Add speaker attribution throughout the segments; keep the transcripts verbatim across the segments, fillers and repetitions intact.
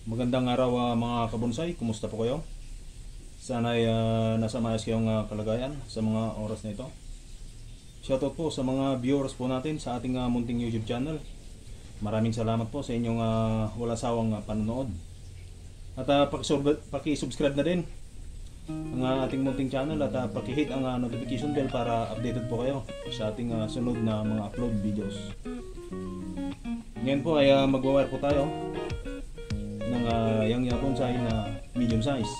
Speaker 1: Magandang araw uh, mga kabonsay, kumusta po kayo? Sana ay uh, nasa maayos kayong uh, kalagayan sa mga oras na ito. Shoutout po sa mga viewers po natin sa ating uh, munting YouTube channel. Maraming salamat po sa inyong uh, wala sawang uh, panonood. At uh, paki-subscribe na din ang uh, ating munting channel at uh, paki-hit ang uh, notification bell para updated po kayo sa ating uh, sunod na mga upload videos. Ngayon po ay uh, mag-wire po tayo ng uh, yang yang bonsai na medium size.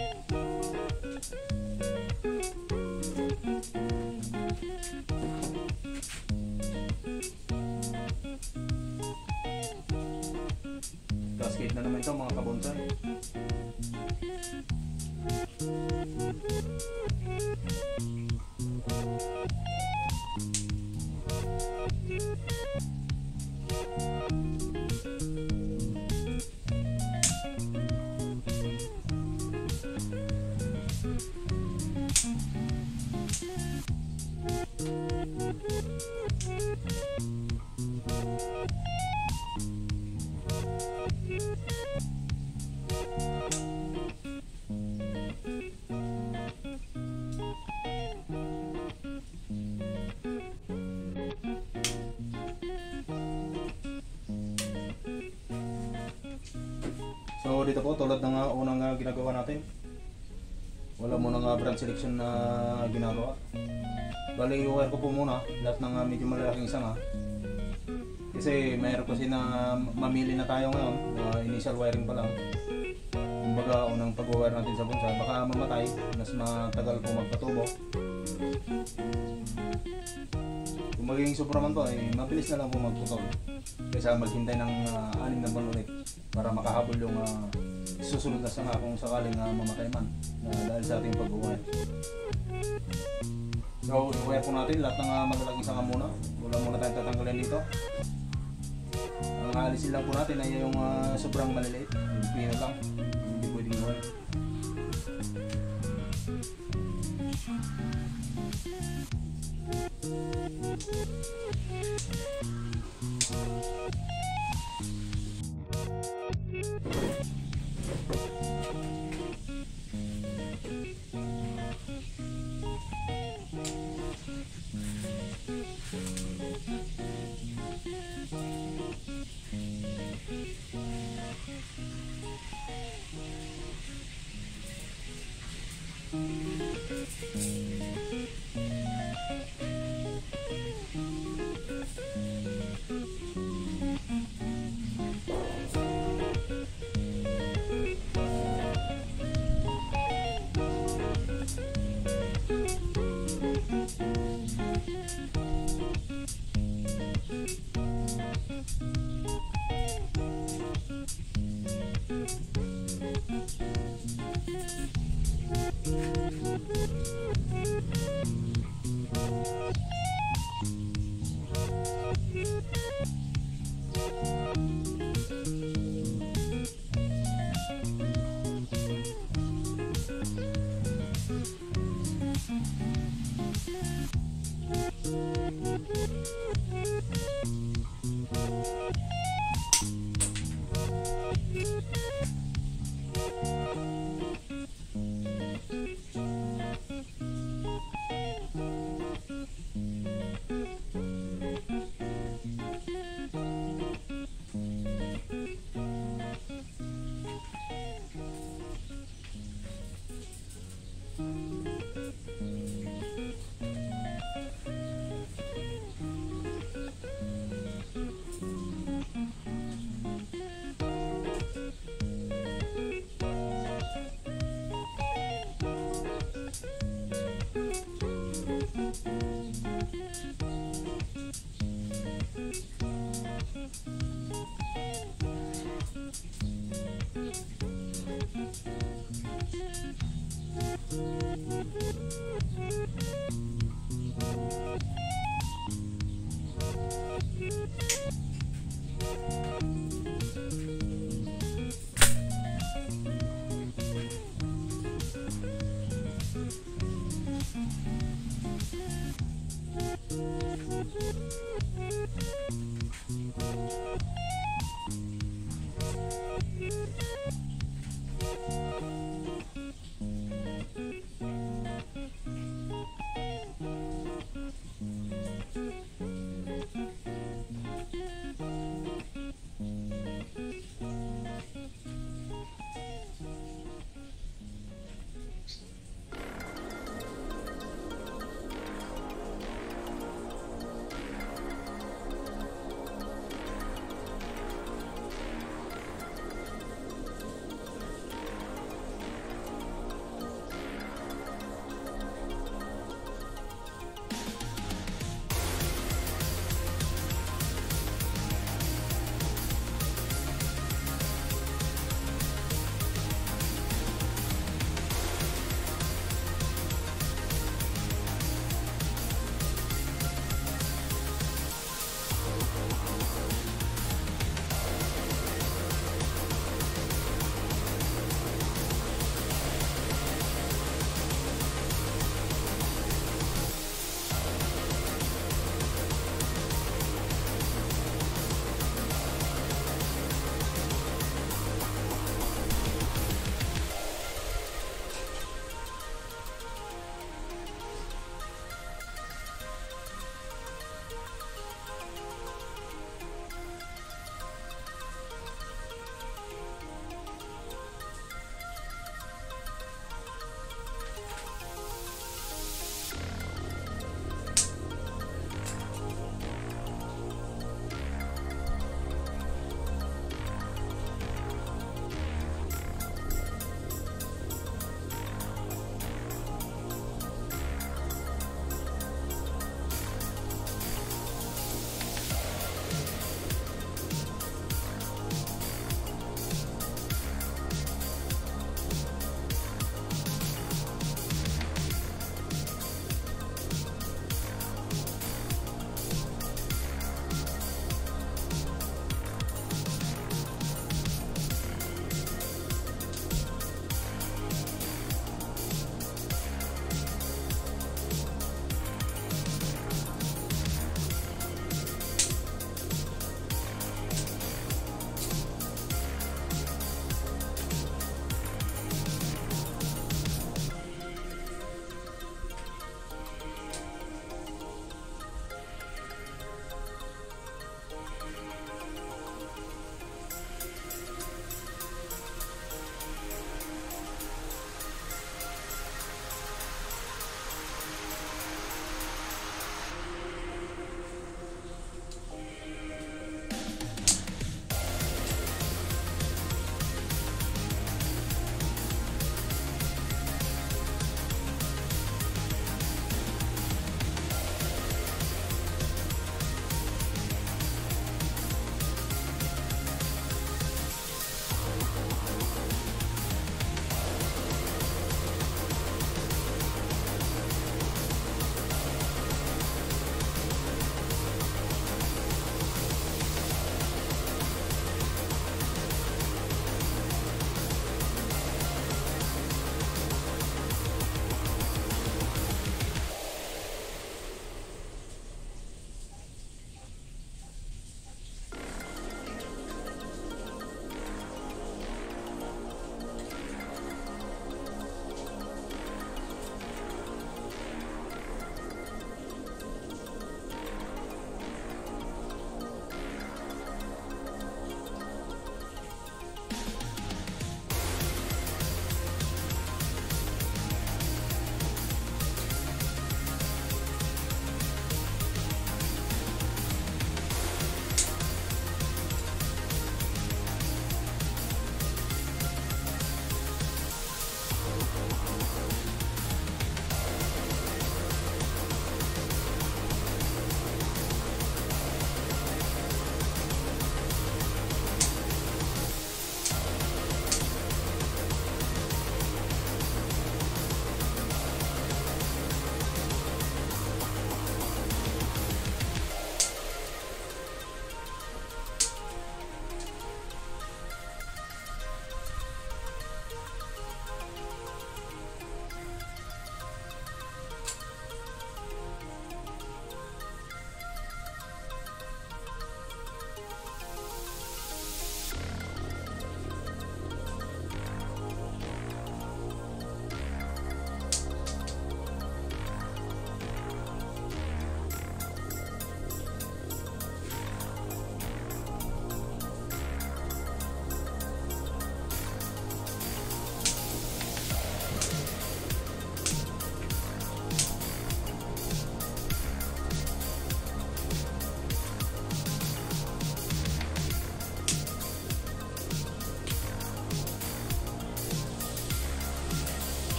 Speaker 1: Cascade na naman ito mga kabonsai. So dito po tulad ng uh, unang uh, ginagawa natin, wala muna nga uh, brand selection na uh, ginagawa. Bali i-wire ko po muna lahat ng uh, medyo malalaking sanga, kasi mayroon kasi na mamili na tayo ngayon na uh, initial wiring pa lang. Kumbaga unang pag-wire natin sa bonsai baka mamatay, mas matagal po magpatubo. Kung magiging sobra man to ay mabilis na lang po magputol kaysa maghintay ng uh, anim na buwan ulit para makahabol yung uh, susunod na sanga kung sakaling uh, mamatay man uh, dahil sa ating pag-wire. So i-wire po natin lahat ng uh, malalaking sanga muna. Wala muna tayong tatanggalin dito. Ang alisin lang po natin ay yung uh, sobrang maliliit, yung pino lang, hindi pwedeng i-wire.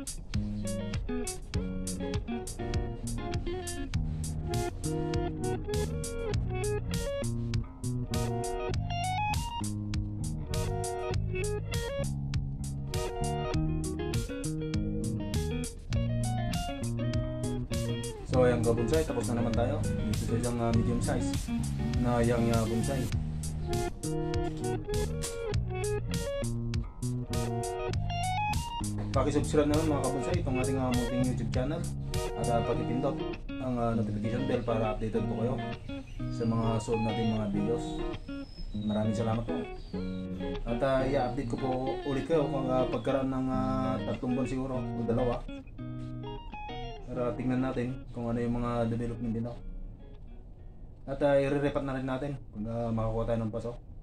Speaker 1: So ayan ka bonsai, tapos na naman tayo dito sa isang uh, medium size na yang uh, bonsai. Pakisubscribe naman mga kabonsai itong ating uh, munting YouTube channel at uh, pakipindot ang uh, notification bell para updated po kayo sa mga suot nating mga videos. Maraming salamat po. At uh, i-update ko po ulit kayo kung uh, pagkaroon ng uh, tatlong buwan siguro o dalawa. Para tingnan natin kung ano yung mga development din ako. At uh, i-re-repat na rin natin kung uh, makakuha tayo ng paso.